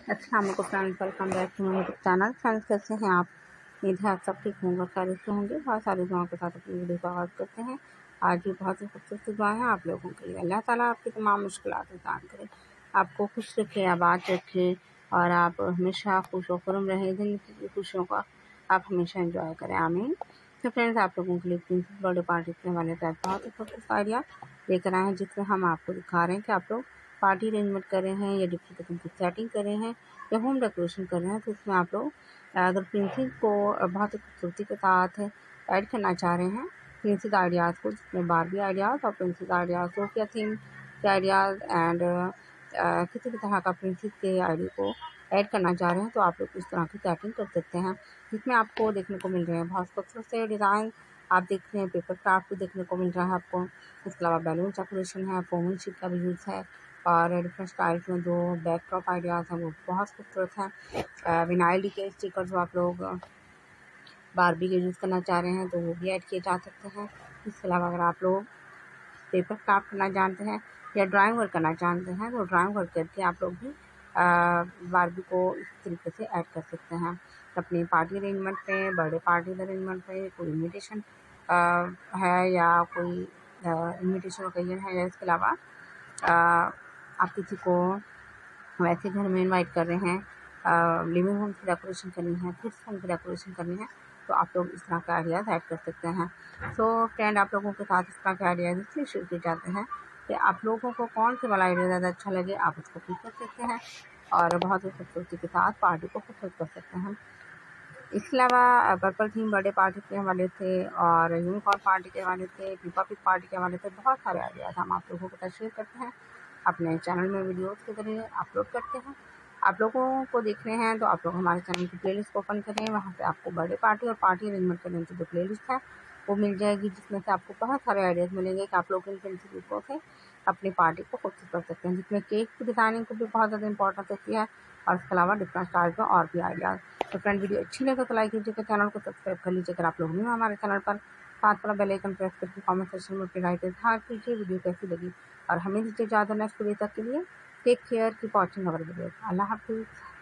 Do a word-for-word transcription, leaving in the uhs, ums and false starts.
अस्सलाम वालेकुम friends, welcome back to my YouTube channel. Friends, कैसे हैं आप? उम्मीद है आप सब ठीक होंगे, खैरियत से होंगे। बहुत सारी दुआओं के साथ अपनी वीडियो का आगाज़ करते हैं। आज भी बहुत ही खूबसूरत दुआ है आप लोगों के लिए। अल्लाह ताला आपकी तमाम मुश्किलात आसान करे, आपको खुश रखे, आबाद रखे और आप हमेशा खुश व खुर्म रहें। ज़िंदगी की खुशियों का आप हमेशा इंजॉय करें, आमीन। तो फ्रेंड्स, आप लोगों के लिए प्रिंसेस बर्थडे पार्टी के हवाले से बहुत ही खूबसूरत आइडिया लेकर आए हैं, जिसमें हम आपको दिखा रहे हैं कि आप लोग पार्टी अरेंजमेंट कर रहे हैं या डिफरेंट किस्म की सेटिंग कर रहे हैं या होम डेकोरेशन कर रहे हैं। तो इसमें आप लोग अगर प्रिंसेस को बहुत ही खूबसूरती के साथ ऐड करना चाह रहे हैं, प्रिंसेस आइडियाज़ को, जिसमें बारबी आइडियाज़ और प्रिंसेस आइडियाज़, सोफिया थीम के आइडियाज़ एंड किसी भी तरह का प्रिंसेस के आइडिया को ऐड करना चाह रहे हैं, तो आप लोग इस तरह की सेटिंग कर सकते हैं, जिसमें आपको देखने को मिल रहे हैं बहुत खूबसूरत से डिज़ाइन। आप देख रहे हैं पेपर क्राफ्ट भी देखने को मिल रहा है आपको। इसके अलावा बैलून डेकोरेशन है, फोम शीट का भी यूज़ है और डिफरेंट स्टाइल्स में जो बैकड्रॉप आइडियाज़ हैं वो बहुत खूबसूरत हैं। विनाइल के स्टिकर जो आप लोग बारबी के यूज़ करना चाह रहे हैं तो वो भी ऐड किए जा सकते हैं। इसके अलावा अगर आप लोग पेपर क्राफ्ट करना जानते हैं या ड्राइंग वर्क करना जानते हैं तो ड्राइंग वर्क करके आप लोग भी बारबी को इस तरीके से ऐड कर सकते हैं अपनी पार्टी अरेंजमेंट पे, बर्थडे पार्टी अरेंजमेंट पे। कोई इन्विटेशन है या कोई इन्विटेशन ओकेजन है या इसके अलावा आप किसी को वैसे घर में इनवाइट कर रहे हैं, लिविंग रूम की डेकोरेशन करनी है, किड्स रूम की डेकोरेशन करनी है, तो आप लोग इस तरह के आइडियाज़ ऐड कर सकते हैं। सो फ्रेंड, आप लोगों के साथ इस तरह के आइडियाज़ इसलिए शेयर किए जाते हैं कि आप लोगों को कौन से वाला आइडिया ज़्यादा अच्छा लगे, आप उसको पिक कर सकते हैं और बहुत ही खूबसूरती के साथ पार्टी को खूबसूरत कर सकते हैं। इसके अलावा पर्पल थीम बर्थडे पार्टी के हवाले से और यूनिकॉर्न पार्टी के हवाले से, पीपा पिक पार्टी के हवाले से बहुत सारे आइडियाज़ हम आप लोगों के साथ शेयर करते हैं, अपने चैनल में वीडियोस के जरिए अपलोड करते हैं। आप लोगों को देखने हैं तो आप लोग हमारे चैनल की प्लेलिस्ट को ओपन करें, वहाँ से आपको बर्थडे पार्टी और पार्टी अरेंजमेंट करने की जो प्लेलिस्ट है वो मिल जाएगी, जिसमें से आपको बहुत सारे आइडियाज़ मिलेंगे कि आप लोग इन तरीकों से अपनी पार्टी को खूबसूरत कर सकते हैं, जिसमें केक की डिज़ाइनिंग को भी बहुत ज़्यादा इंपॉर्टेंस होती है और इसके अलावा डिफरेंट स्टाइल्स में और भी आइडियाज़। तो फ्रेंड, वीडियो अच्छी लगे तो लाइक कीजिएगा, चैनल को सब्सक्राइब कर लीजिए अगर आप लोग नहीं हो हमारे चैनल पर। साथ वाला बेल आइकन प्रेस करके कमेंट सेक्शन में अपनी राय इज़हार कीजिए वीडियो कैसी लगी और हमें दीजिए ज़्यादा नेक्स्ट वीडियो तक के लिए। Take care, keep watching our video. अल्लाह हाफिज़।